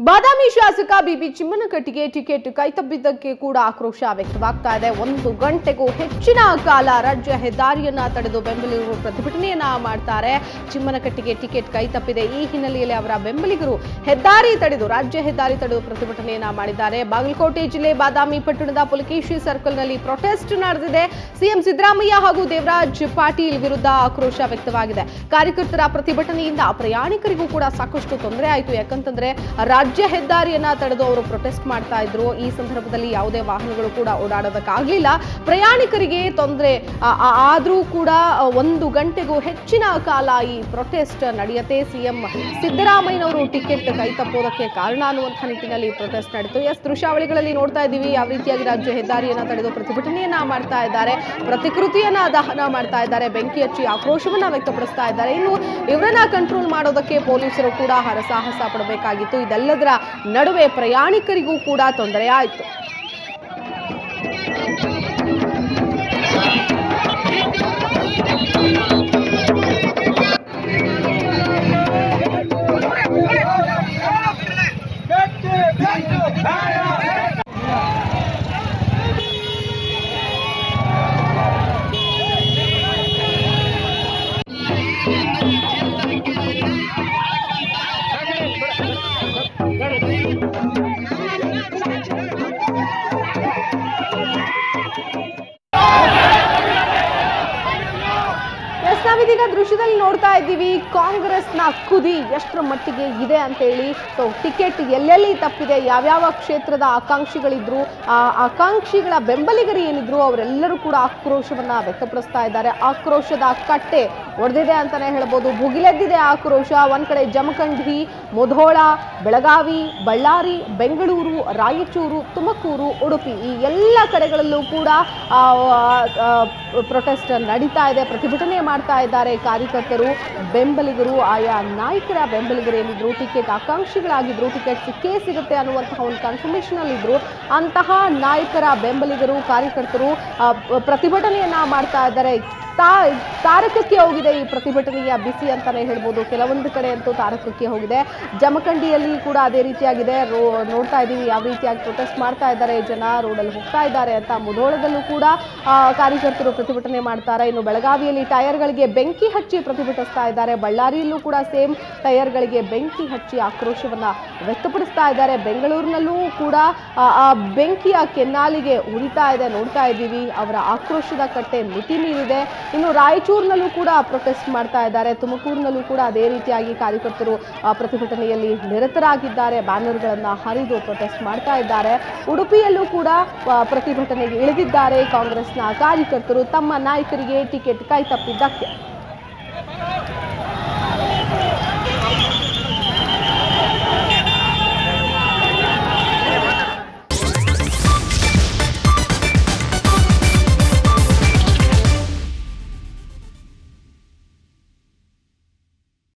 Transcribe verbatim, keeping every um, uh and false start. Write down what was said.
ಬಾದಾಮಿ ಶಾಸಕ ಬಿಬಿ ಚಿಮ್ಮನಕಟ್ಟಿಗೆ ಟಿಕೆಟ್ ಕೈತಪ್ಪಿದ್ದಕ್ಕೆ ಕೂಡ ಆಕ್ರೋಶ ವ್ಯಕ್ತವಾಗ್ತಾ ಇದೆ. ಒಂದು ಗಂಟೆಗೂ ಹೆಚ್ಚಿನ ಕಾಲ ರಾಜ್ಯ ಹೆದ್ದಾರಿಯನ್ನ ತಡೆದು ಬೆಂಬಲಿಗರು ಪ್ರತಿಭಟನೆಯನ್ನ ಮಾಡ್ತಾರೆ. ಚಿಮ್ಮನಕಟ್ಟಿಗೆ ಟಿಕೆಟ್ ಕೈತಪ್ಪಿದೆ. ಈ ಹಿನ್ನೆಲೆಯಲ್ಲಿ ಅವರ ಬೆಂಬಲಿಗರು ಹೆದ್ದಾರಿ ತಡೆದು ರಾಜ್ಯ ಹೆದ್ದಾರಿ ತಡೆದು ಪ್ರತಿಭಟನೆಯನ್ನ ಮಾಡಿದ್ದಾರೆ. ಬಾಗಲಕೋಟೆ ಜಿಲ್ಲೆ ಬಾದಾಮಿ ಪಟ್ಟಣದ ಪುಲಕೇಶಿ ಸರ್ಕಲ್ನಲ್ಲಿ ಪ್ರೊಟೆಸ್ಟ್ ನಡೆದಿದೆ. ಸಿಎಂ ಸಿದ್ದರಾಮಯ್ಯ ಹಾಗೂ ದೇವರಾಜ್ ಪಾಟೀಲ್ ವಿರುದ್ಧ ಆಕ್ರೋಶ ವ್ಯಕ್ತವಾಗಿದೆ. ಕಾರ್ಯಕರ್ತರ ಪ್ರತಿಭಟನೆಯಿಂದ ಪ್ರಯಾಣಿಕರಿಗೂ ಕೂಡ ಸಾಕಷ್ಟು ತೊಂದರೆ ಆಯಿತು. ಯಾಕಂತಂದ್ರೆ ರಾಜ್ಯ ಹೆದ್ದಾರಿಯನ್ನ ತಡೆದು ಅವರು ಪ್ರೊಟೆಸ್ಟ್ ಮಾಡ್ತಾ ಇದ್ರು. ಈ ಸಂದರ್ಭದಲ್ಲಿ ಯಾವುದೇ ವಾಹನಗಳು ಕೂಡ ಓಡಾಡೋದಕ್ಕಾಗಲಿಲ್ಲ. ಪ್ರಯಾಣಿಕರಿಗೆ ತೊಂದರೆ ಆದ್ರೂ ಕೂಡ ಒಂದು ಗಂಟೆಗೂ ಹೆಚ್ಚಿನ ಕಾಲ ಈ ಪ್ರೊಟೆಸ್ಟ್ ನಡೆಯುತ್ತೆ. ಸಿಎಂ ಸಿದ್ದರಾಮಯ್ಯನವರು ಟಿಕೆಟ್ ಕೈ ತಪ್ಪೋದಕ್ಕೆ ಕಾರಣ ಅನ್ನುವಂಥ ನಿಟ್ಟಿನಲ್ಲಿ ಪ್ರೊಟೆಸ್ಟ್ ನಡೆಯಿತು. ಎಸ್, ದೃಶ್ಯಾವಳಿಗಳಲ್ಲಿ ನೋಡ್ತಾ ಇದ್ದೀವಿ ಯಾವ ರೀತಿಯಾಗಿ ರಾಜ್ಯ ಹೆದ್ದಾರಿಯನ್ನ ತಡೆದು ಪ್ರತಿಭಟನೆಯನ್ನ ಮಾಡ್ತಾ ಇದ್ದಾರೆ. ಪ್ರತಿಕೃತಿಯನ್ನ ದಹನ ಮಾಡ್ತಾ ಇದ್ದಾರೆ. ಬೆಂಕಿ ಹಚ್ಚಿ ಆಕ್ರೋಶವನ್ನ ವ್ಯಕ್ತಪಡಿಸ್ತಾ ಇದ್ದಾರೆ. ಇನ್ನು ಇವರನ್ನ ಕಂಟ್ರೋಲ್ ಮಾಡೋದಕ್ಕೆ ಪೊಲೀಸರು ಕೂಡ ಹರಸಾಹಸ ಪಡಬೇಕಾಗಿತ್ತು. ಇದೆಲ್ಲದರ ನಡುವೆ ಪ್ರಯಾಣಿಕರಿಗೂ ಕೂಡ ತೊಂದರೆ ಆಯಿತು. ನಾವಿದೀಗ ದೃಶ್ಯದಲ್ಲಿ ನೋಡ್ತಾ ಇದ್ದೀವಿ ಕಾಂಗ್ರೆಸ್ನ ಕುದಿ ಎಷ್ಟರ ಮಟ್ಟಿಗೆ ಇದೆ ಅಂತ ಹೇಳಿ. ಸೊ ಟಿಕೆಟ್ ಎಲ್ಲೆಲ್ಲಿ ತಪ್ಪಿದೆ, ಯಾವ್ಯಾವ ಕ್ಷೇತ್ರದ ಆಕಾಂಕ್ಷಿಗಳಿದ್ರು, ಆ ಆಕಾಂಕ್ಷಿಗಳ ಬೆಂಬಲಿಗರು ಏನಿದ್ರು ಅವರೆಲ್ಲರೂ ಕೂಡ ಆಕ್ರೋಶವನ್ನ ವ್ಯಕ್ತಪಡಿಸ್ತಾ ಇದ್ದಾರೆ. ಆಕ್ರೋಶದ ಕಟ್ಟೆ ಒಡೆದಿದೆ ಅಂತಾನೆ ಹೇಳ್ಬೋದು. ಭುಗಿಲೆದ್ದಿದೆ ಆಕ್ರೋಶ. ಒಂದ್ ಕಡೆ ಜಮಖಂಡಿ, ಮುಧೋಳ, ಬೆಳಗಾವಿ, ಬಳ್ಳಾರಿ, ಬೆಂಗಳೂರು, ರಾಯಚೂರು, ತುಮಕೂರು, ಉಡುಪಿ ಈ ಎಲ್ಲ ಕಡೆಗಳಲ್ಲೂ ಕೂಡ ಪ್ರೊಟೆಸ್ಟ್ ನಡೀತಾ ಇದೆ. ಪ್ರತಿಭಟನೆ ಮಾಡ್ತಾ ಇದ್ದಾರೆ ಕಾರ್ಯಕರ್ತರು, ಬೆಂಬಲಿಗರು. ಆಯಾ ನಾಯಕರ ಬೆಂಬಲಿಗರು ಏನಿದ್ರು, ಟಿಕೆಟ್ ಆಕಾಂಕ್ಷಿಗಳಾಗಿದ್ರು, ಟಿಕೆಟ್ ಸಿಕ್ಕೇ ಸಿಗುತ್ತೆ ಅನ್ನುವಂತಹ ಒಂದು ಕನ್ಫರ್ಮೇಷನ್ ಅಲ್ಲಿ ಇದ್ರು. ಅಂತಹ ನಾಯಕರ ಬೆಂಬಲಿಗರು, ಕಾರ್ಯಕರ್ತರು ಪ್ರತಿಭಟನೆಯನ್ನ ಮಾಡ್ತಾ ಇದ್ದಾರೆ. ತಾ ತಾರಕಕ್ಕೆ ಹೋಗಿದೆ ಈ ಪ್ರತಿಭಟನೆಯ ಬಿಸಿ ಅಂತಾನೆ ಹೇಳ್ಬೋದು. ಕೆಲವೊಂದು ಕಡೆ ಅಂತೂ ತಾರಕಕ್ಕೆ ಹೋಗಿದೆ. ಜಮಖಂಡಿಯಲ್ಲಿ ಕೂಡ ಅದೇ ರೀತಿಯಾಗಿದೆ. ರೋ ನೋಡ್ತಾ ಇದ್ದೀವಿ ಯಾವ ರೀತಿಯಾಗಿ ಪ್ರೊಟೆಸ್ಟ್ ಮಾಡ್ತಾ ಇದ್ದಾರೆ ಜನ, ರೋಡಲ್ಲಿ ಹೋಗ್ತಾ ಇದ್ದಾರೆ ಅಂತ. ಮುಧೋಳದಲ್ಲೂ ಕೂಡ ಕಾರ್ಯಕರ್ತರು ಪ್ರತಿಭಟನೆ ಮಾಡ್ತಾರೆ. ಇನ್ನು ಬೆಳಗಾವಿಯಲ್ಲಿ ಟೈರ್ಗಳಿಗೆ ಬೆಂಕಿ ಹಚ್ಚಿ ಪ್ರತಿಭಟಿಸ್ತಾ ಇದ್ದಾರೆ. ಬಳ್ಳಾರಿಯಲ್ಲೂ ಕೂಡ ಸೇಮ್ ಟೈರ್ಗಳಿಗೆ ಬೆಂಕಿ ಹಚ್ಚಿ ಆಕ್ರೋಶವನ್ನ ವ್ಯಕ್ತಪಡಿಸ್ತಾ ಇದ್ದಾರೆ. ಬೆಂಗಳೂರಿನಲ್ಲೂ ಕೂಡ ಆ ಬೆಂಕಿಯ ಕೆನ್ನಾಲಿಗೆ ಉರಿತಾ ಇದೆ. ನೋಡ್ತಾ ಇದ್ದೀವಿ ಅವರ ಆಕ್ರೋಶದ ಕಟ್ಟೆ ಮಿತಿ ಮೀರಿದೆ. ಇನ್ನು ರಾಯಚೂರಿನಲ್ಲೂ ಕೂಡ ಪ್ರೊಟೆಸ್ಟ್ ಮಾಡ್ತಾ ಇದ್ದಾರೆ. ತುಮಕೂರಿನಲ್ಲೂ ಕೂಡ ಅದೇ ರೀತಿಯಾಗಿ ಕಾರ್ಯಕರ್ತರು ಪ್ರತಿಭಟನೆಯಲ್ಲಿ ನಿರತರಾಗಿದ್ದಾರೆ. ಬ್ಯಾನರ್ಗಳನ್ನ ಹರಿದು ಪ್ರೊಟೆಸ್ಟ್ ಮಾಡ್ತಾ ಇದ್ದಾರೆ. ಉಡುಪಿಯಲ್ಲೂ ಕೂಡ ಪ್ರತಿಭಟನೆಗೆ ಇಳಿದಿದ್ದಾರೆ ಕಾಂಗ್ರೆಸ್ನ ಕಾರ್ಯಕರ್ತರು ತಮ್ಮ ನಾಯಕರಿಗೆ ಟಿಕೆಟ್ ಕೈ ತಪ್ಪಿದ್ದಕ್ಕೆ.